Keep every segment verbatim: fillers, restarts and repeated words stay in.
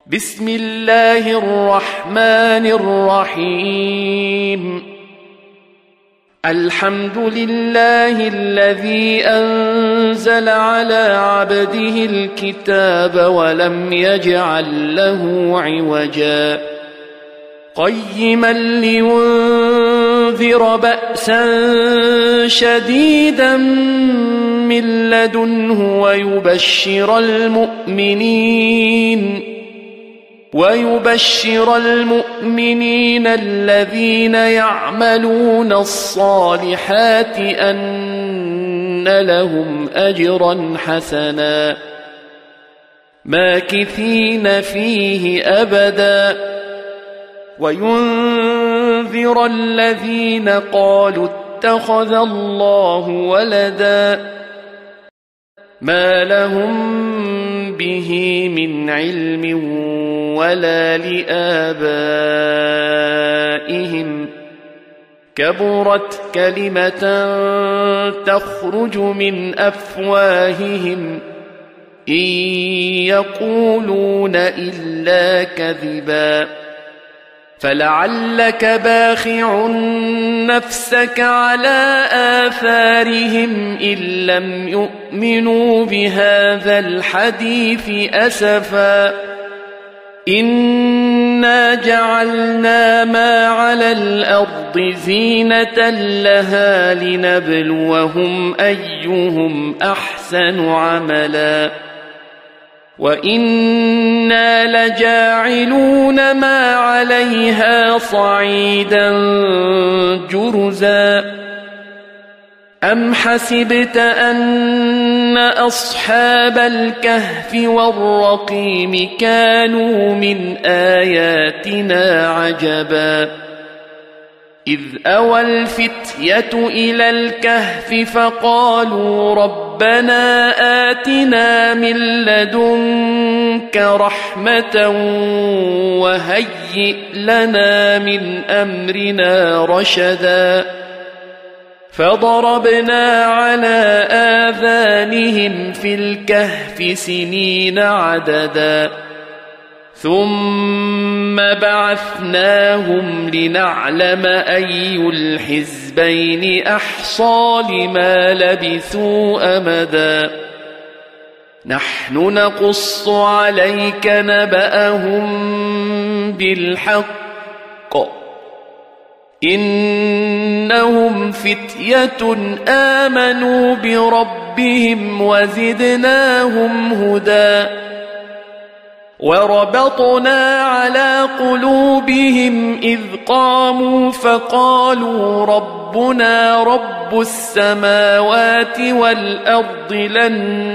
بسم الله الرحمن الرحيم الحمد لله الذي أنزل على عبده الكتاب ولم يجعل له عوجا قيما لينذر بأسا شديدا من لدنه ويبشر المؤمنين ويبشر المؤمنين الذين يعملون الصالحات أن لهم أجرا حسنا ماكثين فيه أبدا وينذر الذين قالوا اتخذ الله ولدا ما لهم به من علم ولا لآبائهم كبرت كلمة تخرج من أفواههم إن يقولون إلا كذبا فلعلك باخع نفسك على آثارهم إن لم يؤمنوا بهذا الحديث أسفا إنا جعلنا ما على الأرض زينة لها لنبلوهم أيهم أحسن عملا وإنا لجاعلون ما عليها صعيدا جرزا أم حسبت أن أصحاب الكهف والرقيم كانوا من آياتنا عجبا إذ أوى الفتية إلى الكهف فقالوا ربنا آتنا من لدنك رحمة وهيئ لنا من أمرنا رشدا فضربنا على آذانهم في الكهف سنين عددا ثم بعثناهم لنعلم أي الحزبين أحصى لما لبثوا أمدا نحن نقص عليك نبأهم بالحق إنهم فتية آمنوا بربهم وزدناهم هدى وربطنا على قلوبهم إذ قاموا فقالوا ربنا رب السماوات والأرض لن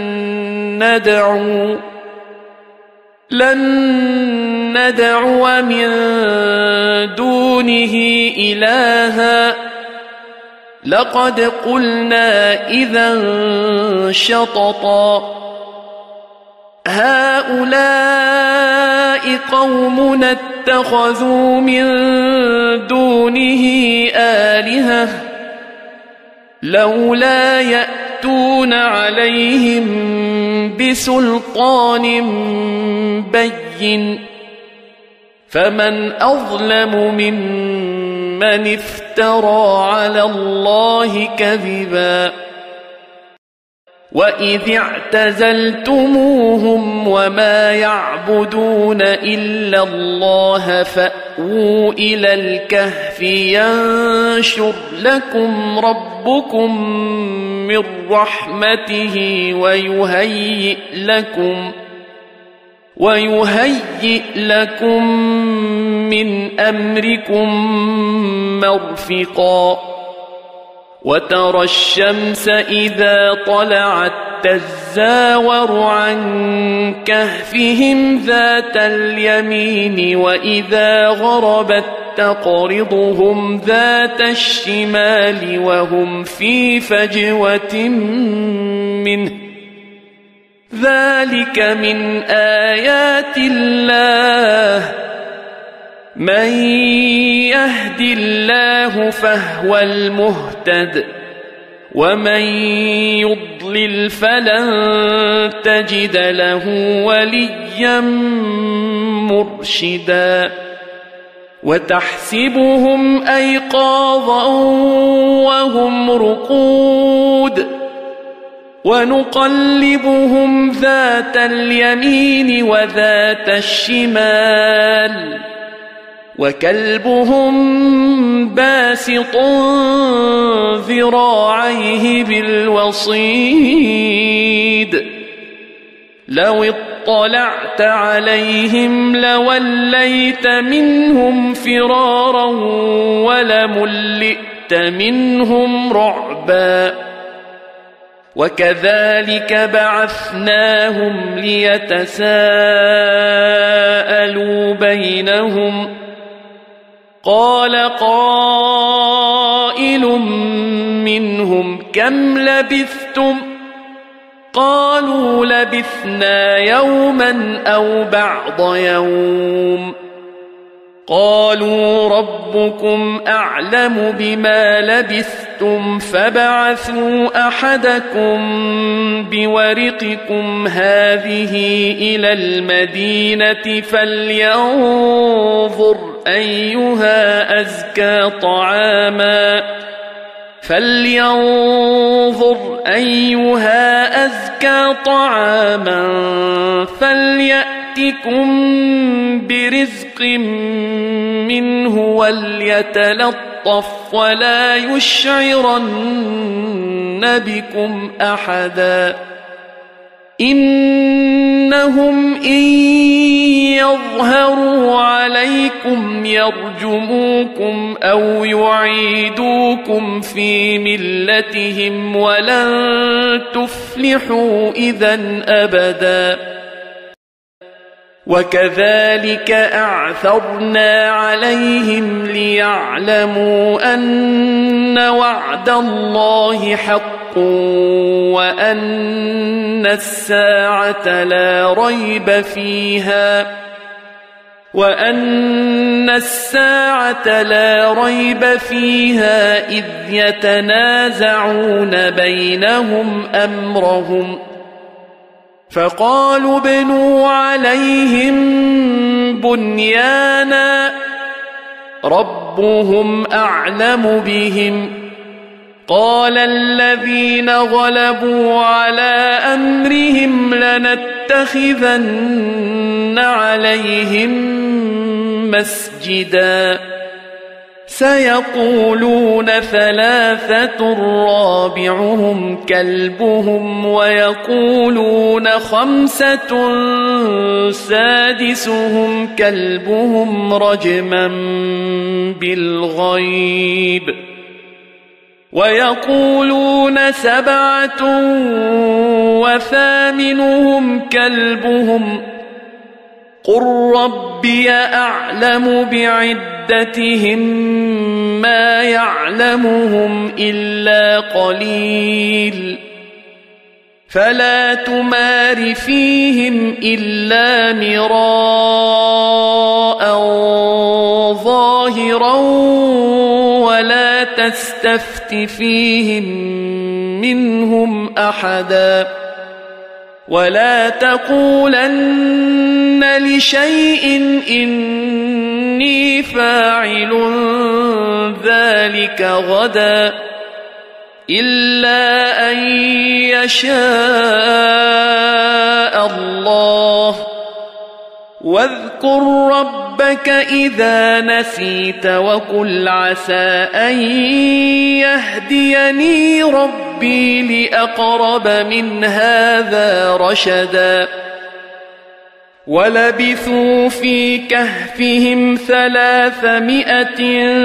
ندعو لن ندعو من دونه إلها لقد قلنا إذا شططا هؤلاء قومنا اتخذوا من دونه آلهة لولا يأتون عليهم بسلطان بين فمن أظلم ممن افترى على الله كذبا وإذ اعتزلتموهم وما يعبدون إلا الله فأووا إلى الكهف ينشر لكم ربكم من رحمته ويهيئ لكم ويهيئ لكم من أمركم مرفقا وترى الشمس إذا طلعت تزاور عن كهفهم ذات اليمين وإذا غربت تقرضهم ذات الشمال وهم في فجوة منه ذلك من آيات الله من يهد الله فهو المهتد ومن يضلل فلن تجد له وليا مرشدا وتحسبهم أيقاظا وهم رقود ونقلبهم ذات اليمين وذات الشمال وكلبهم باسط ذراعيه بالوصيد لو اطلعت عليهم لوليت منهم فرارا ولملئت منهم رعبا وكذلك بعثناهم ليتساءلوا بينهم قال قائل منهم كم لبثتم قالوا لبثنا يوما أو بعض يوم قالوا ربكم أعلم بما لبثتم فبعثوا أحدكم بورقكم هذه إلى المدينة فلينظر أيها أزكى طعاما فلينظر أيها أزكى طعاما فليأتكم برزق منه وليتلطف ولا يشعرن بكم أحدا إنهم إن يظهروا عليكم يرجموكم أو يعيدوكم في ملتهم ولن تفلحوا إذن أبدا وكذلك أعثرنا عليهم ليعلموا أن وعد الله حق وأن الساعة لا ريب فيها وأن الساعة لا ريب فيها إذ يتنازعون بينهم أمرهم فقالوا ابنوا عليهم بنيانا ربهم أعلم بهم قال الذين غلبوا على أمرهم لنتخذن عليهم مسجدا سيقولون ثلاثة رابعهم كلبهم ويقولون خمسة سادسهم كلبهم رجما بالغيب ويقولون سبعة وثامنهم كلبهم قل ربي أعلم بعدتهم ما يعلمهم إلا قليل فلا تمار فيهم إلا مراء ظاهرا ولا تستفت فيهم منهم أحدا ولا تقولن لشيء إني فاعل ذلك غدا إلا أن يشاء الله واذكر ربك إذا نسيت وقل عسى أن يهديني ربي لأقرب من هذا رشدا ولبثوا في كهفهم ثلاثمائة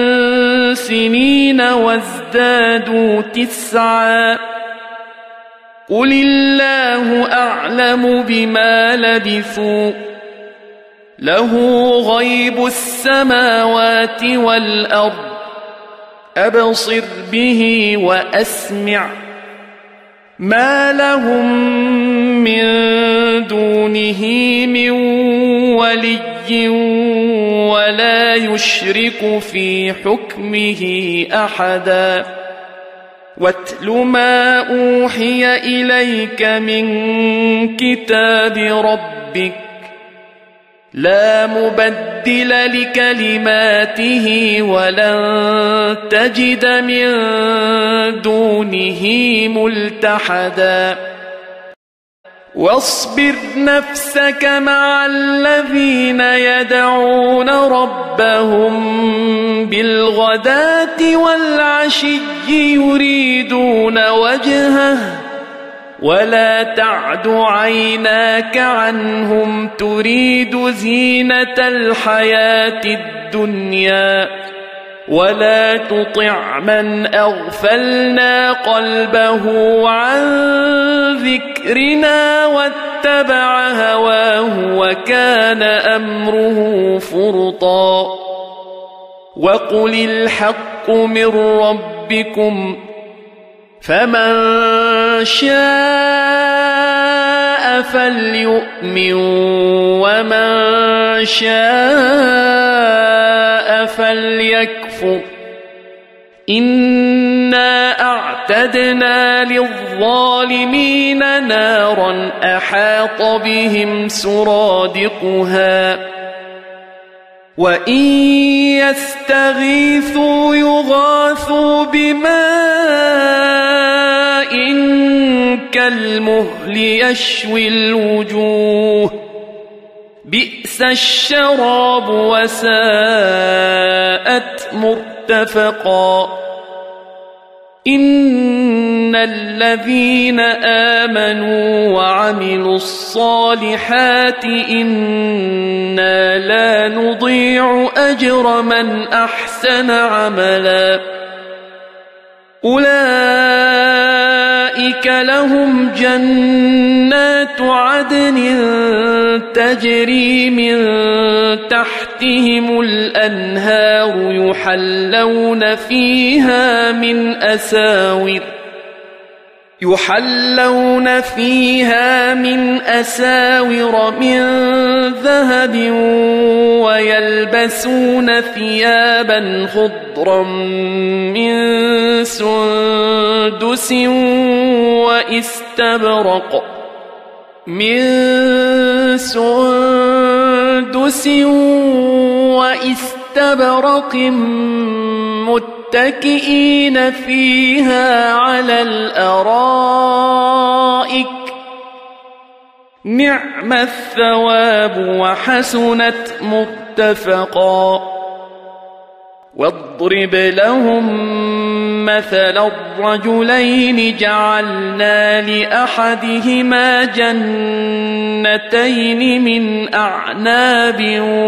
سنين وازدادوا تسعا قل الله أعلم بما لبثوا له غيب السماوات والأرض أبصر به وأسمع ما لهم من دونه من ولي ولا يشرك في حكمه أحدا واتل ما أوحي إليك من كتاب ربك لا مبدل لكلماته ولن تجد من دونه ملتحدا واصبر نفسك مع الذين يدعون ربهم بالغداة والعشي يريدون وجهه ولا تعد عيناك عنهم تريد زينة الحياة الدنيا ولا تطع من أغفلنا قلبه عن ذكرنا واتبع هواه وكان أمره فرطا وقل الحق من ربكم فمن شاء فليؤمن ومن شاء فليكفر إنا أعتدنا للظالمين نارا أحاط بهم سرادقها وإن يستغيثوا يغاثوا بماء كالمهل يشوي الوجوه بئس الشراب وساءت مرتفقا إن الذين آمنوا وعملوا الصالحات إنا لا نضيع أجر من أحسن عملا أولئك لهم جنات عدن تجري من تحتهم الأنهار يحلون فيها من أساور يحلون فيها من أساور من ذهب ويلبسون ثيابا خضرا من سندس واستبرق من سندس واستبرق متكئين فيها على الأرائك نعم الثواب وحسنت مرتفقا واضرب لهم مثل الرجلين جعلنا لأحدهما جنتين من أعناب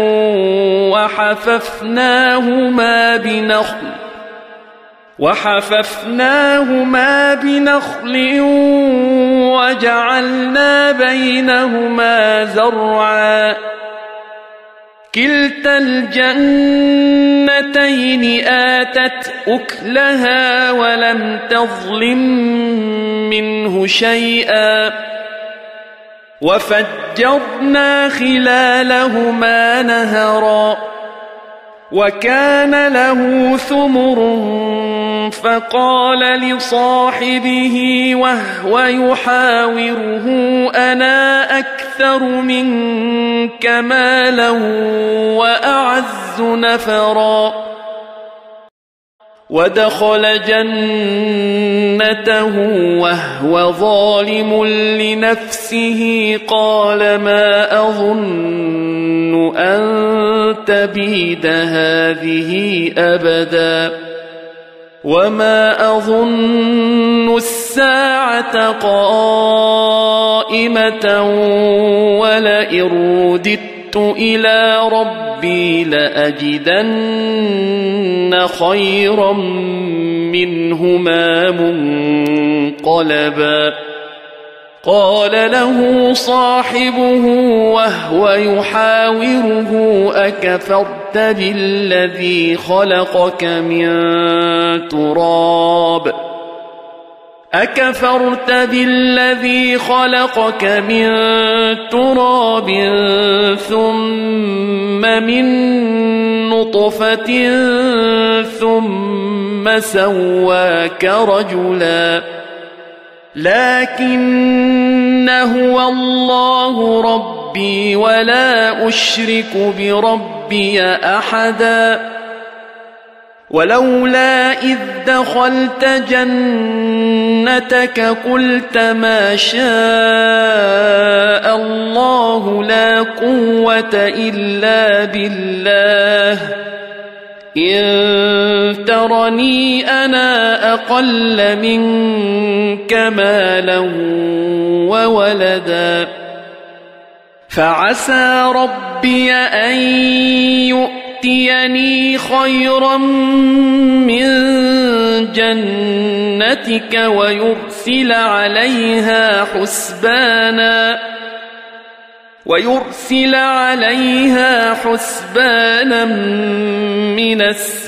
وحففناهما بنخل وحففناهما بنخل وجعلنا بينهما زرعا كلتا الجنتين آتت أكلها ولم تظلم منه شيئا وفجرنا خلالهما نهرا وكان له ثمر فقال لصاحبه وهو يحاوره أنا أكثر منك مالا وأعز نفرا ودخل جنته وهو ظالم لنفسه قال ما أظن أن تبيد هذه أبدا وما أظن الساعة قائمة ولئن رددت إلى ربي لأجدن خيرا منهما منقلبا قال له صاحبه وهو يحاوره أكفرت بالذي خلقك من تراب أكفرت بالذي خلقك من تراب ثم من نطفة ثم سواك رجلا لكن هو الله ربي ولا أشرك بربي أحدا ولولا إذ دخلت جنتك قلت ما شاء الله لا قوة إلا بالله إن ترني أنا أقل منك مالا وولدا فعسى ربي أن يؤتيني خيرا من جنتك ويرسل عليها حسبانا ويرسل عليها حسبانا من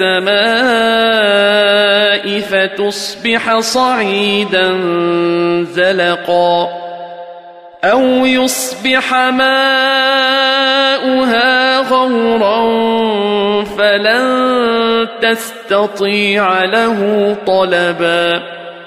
السماء فتصبح صعيدا زلقا أو يصبح ماؤها غورا فلن تستطيع له طلبا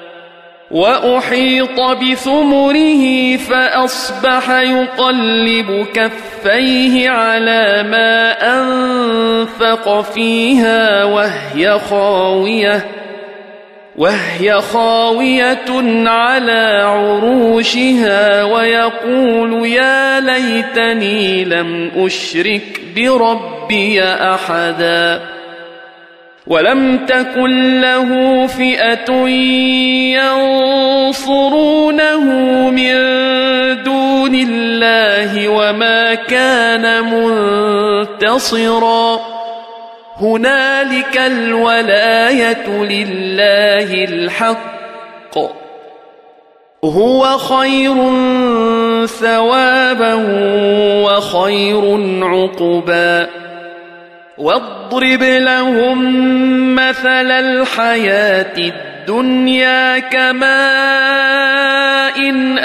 وأحيط بثمره فأصبح يقلب كفيه على ما أنفق فيها وهي خاوية وهي خاوية على عروشها ويقول يا ليتني لم أشرك بربي أحدا ولم تكن له فئة ينصرونه من دون الله وما كان منتصرا هنالك الولاية لله الحق هو خير ثوابا وخير عقبا واضرب لهم مثل الحياة الدنيا كماء إن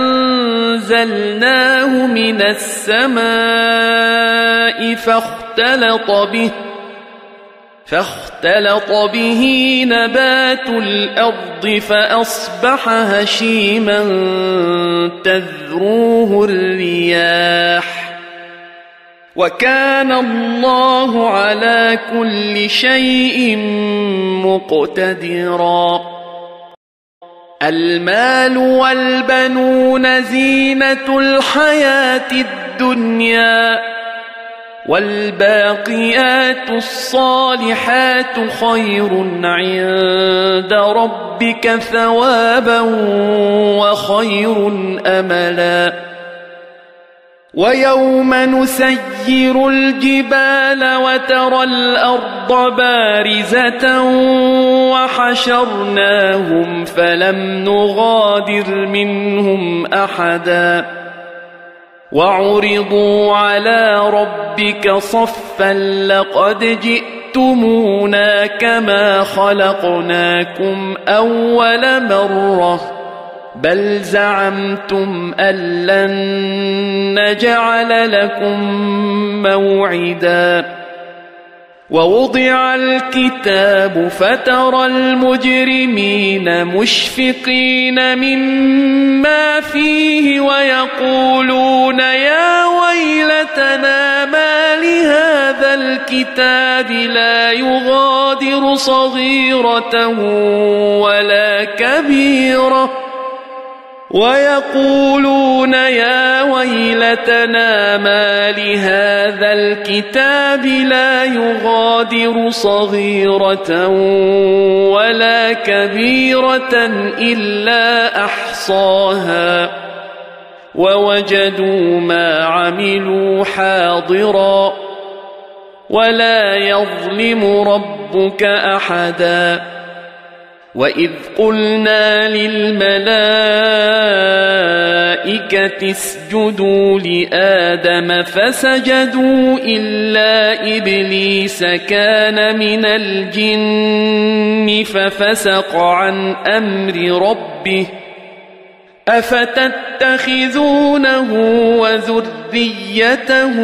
أنزلناه من السماء فاختلط به فاختلط به نبات الأرض فأصبح هشيما تذروه الرياح وكان الله على كل شيء مقتدرا المال والبنون زينة الحياة الدنيا والباقيات الصالحات خير عند ربك ثوابا وخير أملا ويوم نسير الجبال وترى الأرض بارزة وحشرناهم فلم نغادر منهم أحدا وعرضوا على ربك صفا لقد جئتمونا كما خلقناكم أول مرة بل زعمتم أن لن نجعل لكم موعدا ووضع الكتاب فترى المجرمين مشفقين مما فيه ويقولون يا ويلتنا ما لهذا الكتاب لا يغادر صغيرة ولا كبيرة ويقولون يا ويلتنا ما لهذا الكتاب لا يغادر صغيرة ولا كبيرة إلا أحصاها ووجدوا ما عملوا حاضرا ولا يظلم ربك أحدا وإذ قلنا للملائكة اسجدوا لآدم فسجدوا إلا إبليس كان من الجن ففسق عن أمر ربه أفتتخذونه وذريته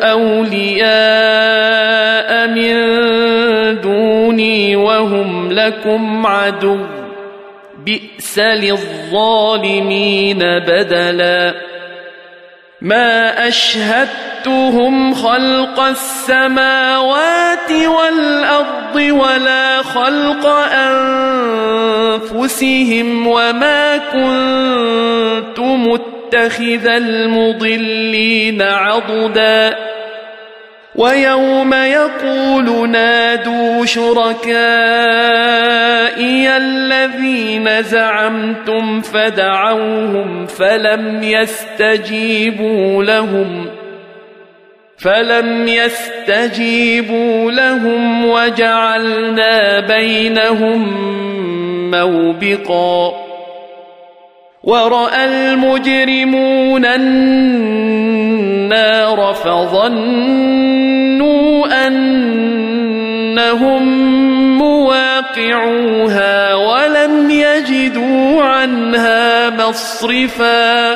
أولياء من دوني وهم لكم عدو بئس للظالمين بدلا ما أشهدتهم خلق السماوات والأرض ولا خلق أنفسهم وما كنت متخذ المضلين عضدا ويوم يقول نادوا شركائي الذين زعمتم فدعوهم فلم يستجيبوا لهم فلم يستجيبوا لهم وجعلنا بينهم موبقا ورأى المجرمون النار فظنوا أنهم مواقعوها ولم يجدوا عنها مصرفا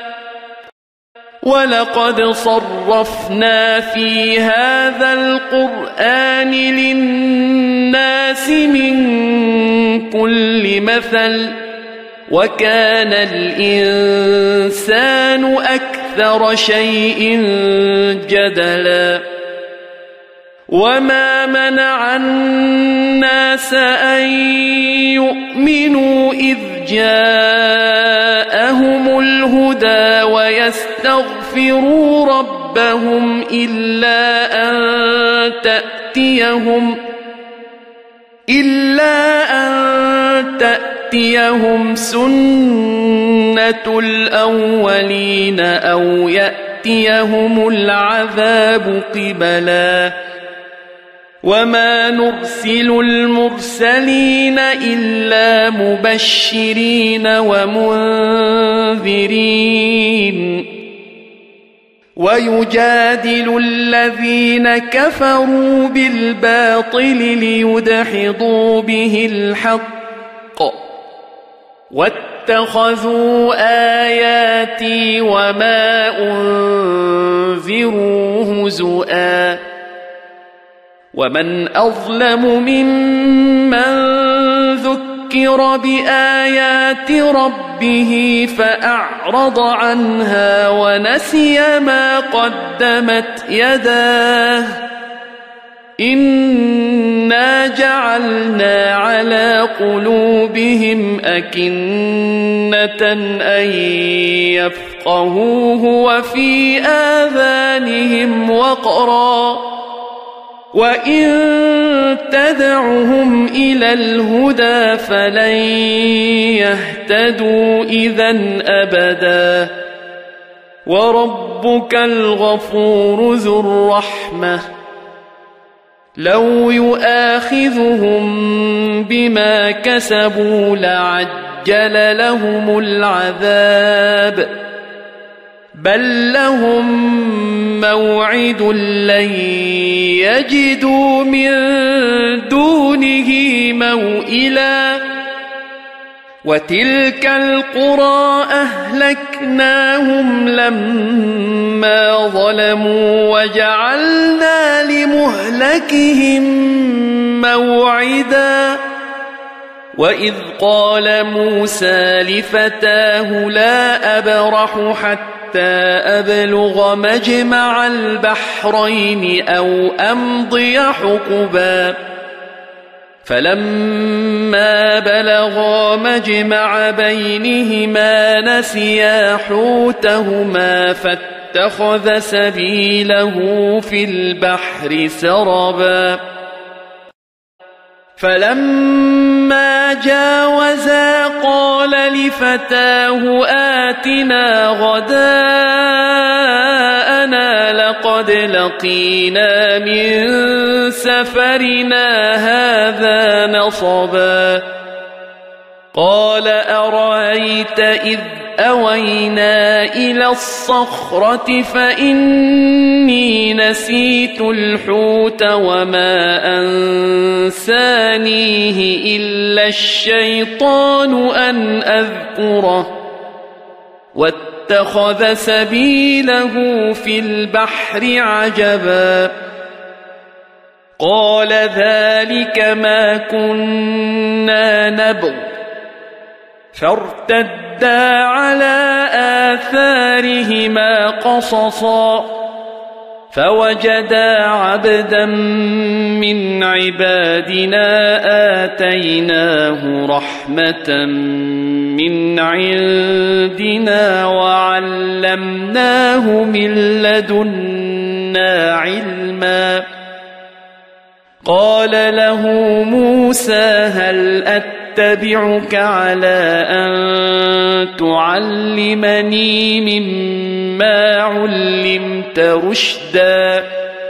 ولقد صرفنا في هذا القرآن للناس من كل مثل وكان الإنسان أكثر شيء جدلا وما منع الناس أن يؤمنوا إذ جاءهم الهدى ويستغفروا ربهم إلا أن تأتيهم إلا أن تأتيهم سنة الأولين أو يأتيهم العذاب قبلا وما نرسل المرسلين إلا مبشرين ومنذرين ويجادل الذين كفروا بالباطل ليدحضوا به الحق واتخذوا آياتي وما أنذروا هزؤا ومن أظلم ممن ذكر بآيات ربه فأعرض عنها ونسي ما قدمت يداه إنا جعلنا على قلوبهم أكنة أن يفقهوه وفي آذانهم وقرا وإن تدعهم إلى الهدى فلن يهتدوا إذن أبدا وربك الغفور ذو الرحمة لو يؤاخذهم بما كسبوا لعجل لهم العذاب بل لهم موعد لن يجدوا من دونه موئلا وتلك القرى أهلكناهم لما ظلموا وجعلنا لمهلكهم موعدا وإذ قال موسى لفتاه لا أبرح حتى أبلغ مجمع البحرين أو أمضي حقبا فلما بلغا مجمع بينهما نسيا حوتهما فاتخذ سبيله في البحر سربا فلما جاوزا قال لفتاه آتنا غداءنا لقد لقينا من سفرنا هذا نصبا قال أرأيت إذ أوينا إلى الصخرة فإني نسيت الحوت وما أنسانيه إلا الشيطان أن أذكره واتخذ سبيله في البحر عجبا قال ذلك ما كنا نبغ فارتدا على آثارهما قصصا فوجدا عبدا من عبادنا آتيناه رحمة من عندنا وعلمناه من لدنا علما قال له موسى هل أتبعك على أن تعلمني مما علمت رشدا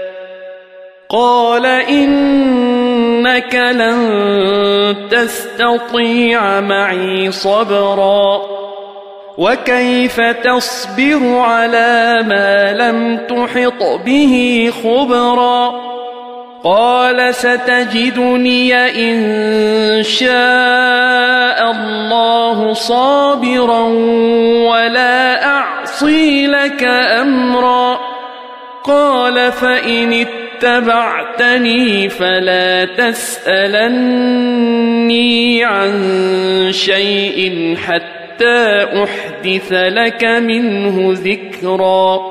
قال إنك لن تستطيع معي صبرا وكيف تصبر على ما لم تحط به خبرا قال ستجدني إن شاء الله صابرا ولا أعصي لك أمرا قال فإن اتبعتني فلا تسألني عن شيء حتى أحدث لك منه ذكرا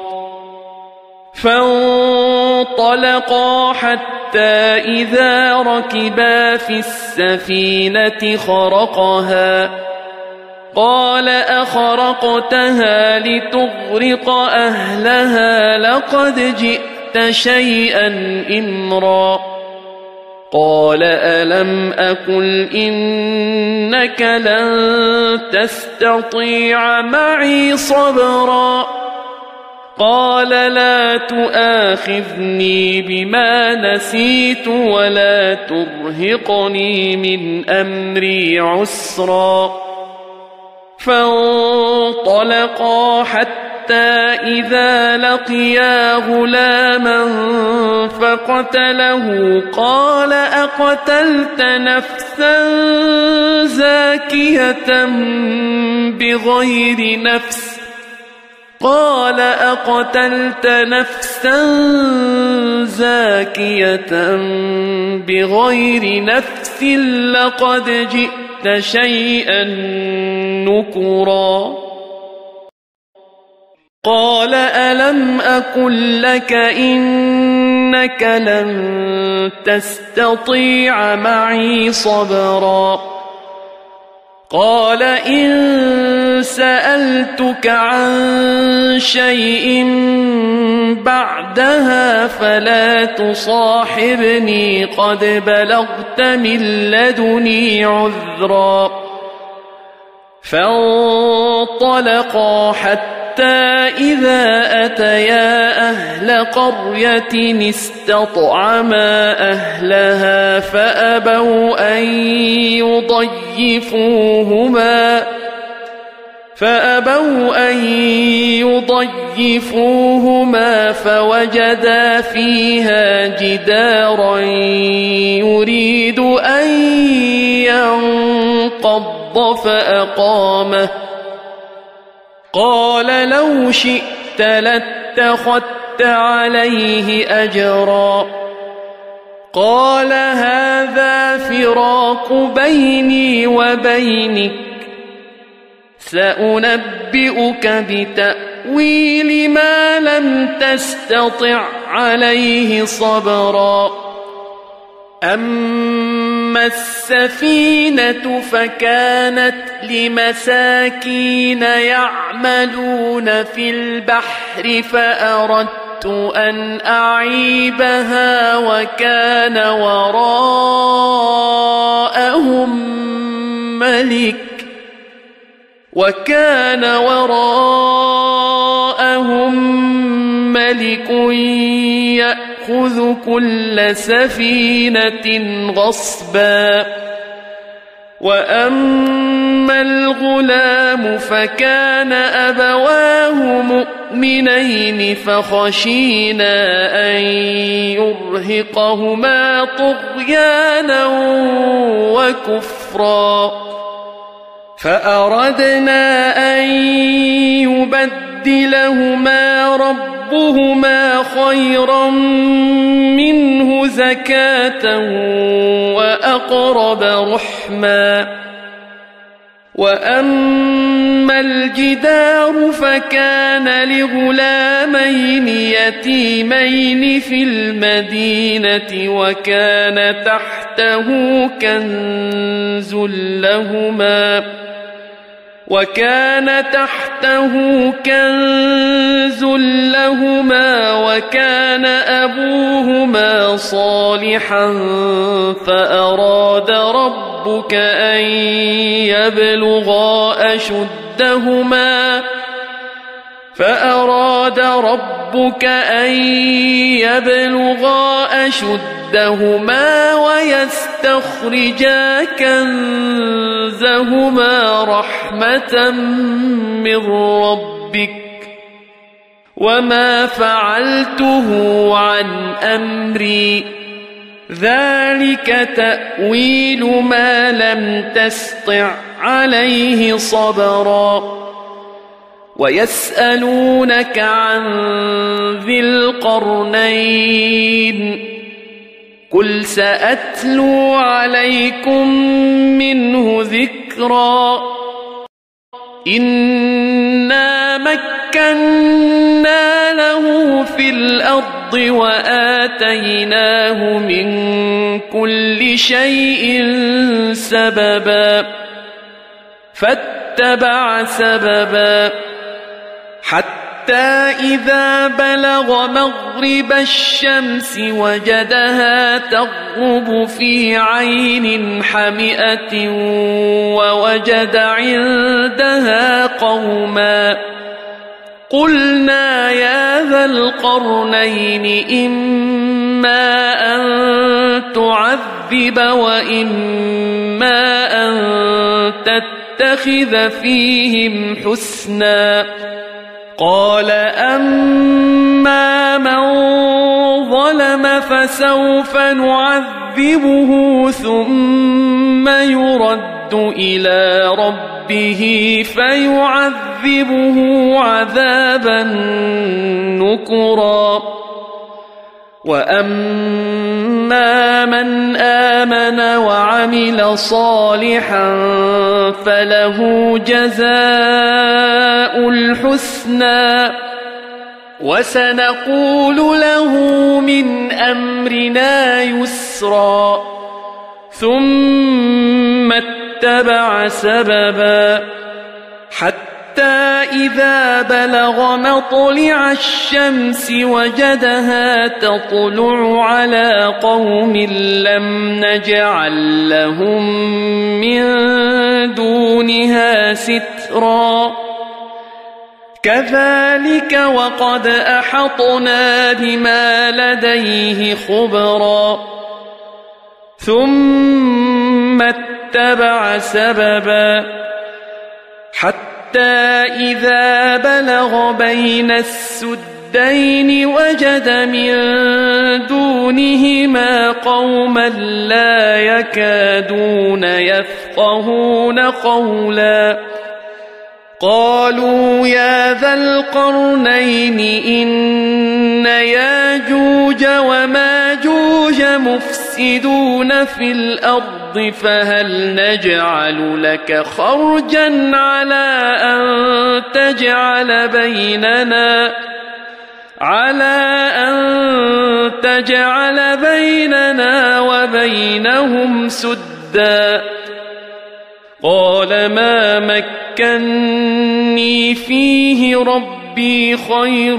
فانطلقا حتى إذا ركبا في السفينة خرقها قال أخرقتها لتغرق أهلها لقد جئت شيئا إمرا قال ألم أقل إنك لن تستطيع معي صبرا قال لا تؤاخذني بما نسيت ولا ترهقني من أمري عسرا فانطلقا حتى إذا لقيا غلاما فقتله قال أقتلت نفسا زاكية بغير نفس قال أقتلت نفسا زاكية بغير نفس لقد جئت شيئا نكرا قال ألم أقل لك إنك لن تستطيع معي صبرا قال إن سألتك عن شيء بعدها فلا تصاحبني قد بلغت من لدني عذرا فانطلقا حتى إذا أتيا أهل قرية استطعما أهلها فأبوا أن يضيفوهما فأبوا أن يضيفوهما فوجدا فيها جدارا يريد أن ينقض فأقامه قال لو شئت لاتخذت عليه أجرا قال هذا فراق بيني وبينك سأنبئك بتأويل ما لم تستطع عليه صبرا أما السفينة فكانت لمساكين يعملون في البحر فأردت أن أعيبها وكان وراءهم ملك وكان وراءهم ملك يأخذ كل سفينة غصبا وأما الغلام فكان أبواه مؤمنين فخشينا أن يرهقهما طغيانا وكفرا فأردنا أن يبدلهما ربهما خيرا منه زكاة وأقرب رحما وأما الجدار فكان لغلامين يتيمين في المدينة وكان تحته كنز لهما وكان تحته كنز لهما وكان أبوهما صالحا فأراد ربك أن يبلغا أشدهما فأراد ربك أن يبلغا أشدهما ويستخرجا كنزهما رحمة من ربك وما فعلته عن أمري ذلك تأويل ما لم تسطع عليه صبرا ويسألونك عن ذي القرنين قل سأتلو عليكم منه ذكرا إنا مكنا له في الأرض وآتيناه من كل شيء سببا فاتبع سببا حتى إذا بلغ مغرب الشمس وجدها تغرب في عين حمئة ووجد عندها قوما قلنا يا ذا القرنين إما أن تعذب وإما أن تتخذ فيهم حسنا قال أما من ظلم فسوف نعذبه ثم يرد إلى ربه فيعذبه عذابا نكرا وأما من آمن وعمل صالحا فله جزاء الحسنى وسنقول له من أمرنا يسرا ثم اتبع سببا حتى إذا بلغ مطلع الشمس وجدها تطلع على قوم لم نجعل لهم من دونها سترا كذلك وقد أحطنا بما لديه خبرا ثم اتبع سببا حتى إذا بلغ بين السدين وجد من دونهما قوما لا يكادون يفقهون قولا قالوا يا ذا القرنين إن ياجوج وماجوج مفسدون في الأرض فهل نجعل لك خرجا على أن تجعل بيننا على أن تجعل بيننا وبينهم سدا قال ما مكني فيه ربي خير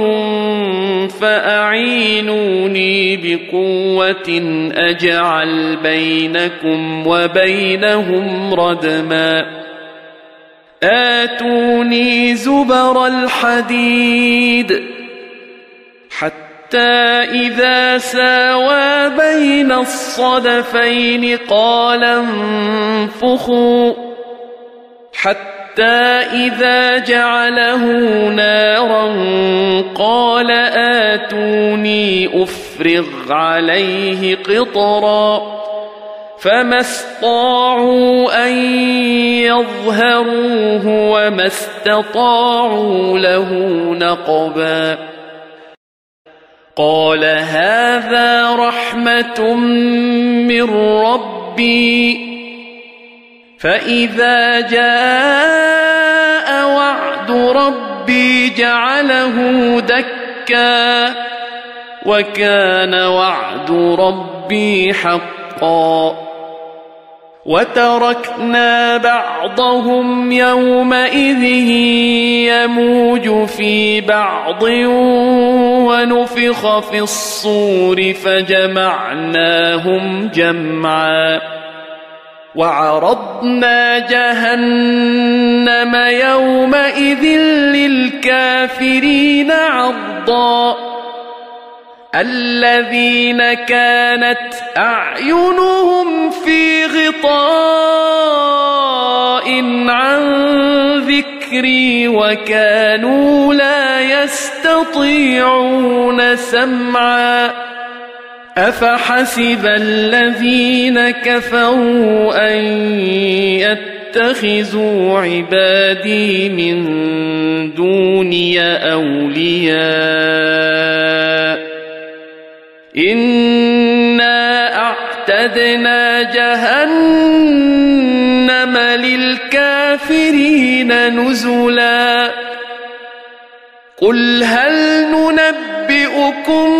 فأعينوني بقوة أجعل بينكم وبينهم ردما آتوني زبر الحديد حتى إذا ساوى بين الصدفين قال انفخوا حتى إذا جعله نارا قال آتوني أفرغ عليه قطرا فما استطاعوا أن يظهروه وما استطاعوا له نقبا قال هذا رحمة من ربي فإذا جاء وعد ربي جعله دكا وكان وعد ربي حقا وتركنا بعضهم يومئذ يموج في بعض ونفخ في الصور فجمعناهم جمعا وعرضنا جهنم يومئذ للكافرين عرضا الذين كانت أعينهم في غطاء عن ذكري وكانوا لا يستطيعون سمعا أفحسب الذين كفروا أن يتخذوا عبادي من دوني أولياء إنا أعتدنا جهنم للكافرين نزلا قل هل ننبئكم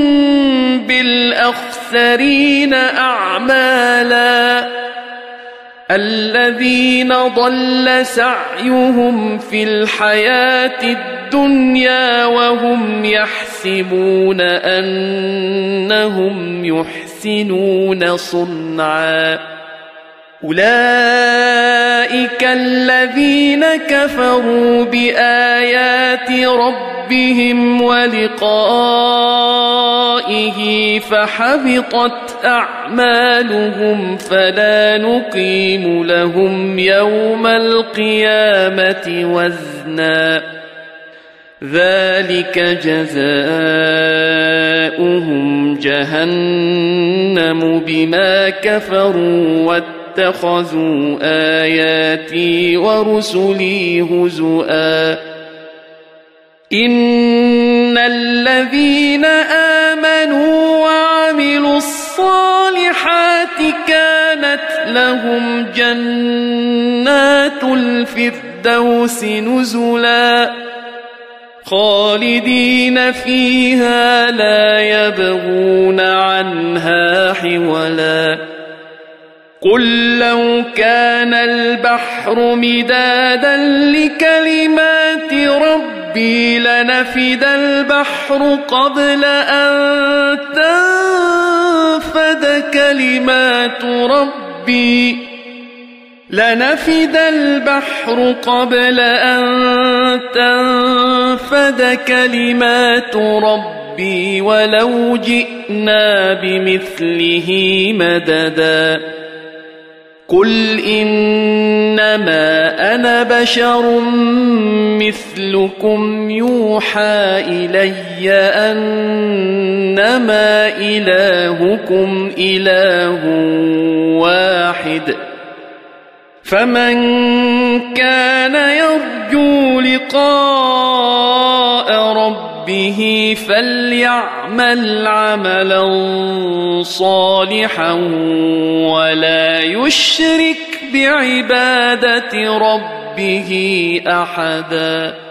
بالأخسرين أعمالا الذين ضل سعيهم في الحياة الدنيا وهم يحسبون أنهم يحسنون صنعا أولئك الذين كفروا بآيات ربهم ولقائه فحبطت أعمالهم فلا نقيم لهم يوم القيامة وزنا ذلك جزاؤهم جهنم بما كفروا واتخذوا آياتي ورسلي هزؤا إن الذين آمنوا وعملوا الصالحات كانت لهم جنات الفردوس نزلا خالدين فيها لا يبغون عنها حولا قل لو كان البحر مدادا لكلمات ربي لنفد البحر قبل أن تنفد كلمات ربي لنفد البحر قبل أن تنفد كلمات ربي ولو جئنا بمثله مددا قل إنما أنا بشر مثلكم يوحى إلي أنما إلهكم إله واحد فمن كان يرجو لقاء ربه فليعمل عملا صالحا ولا يشرك بعبادة ربه أحدا.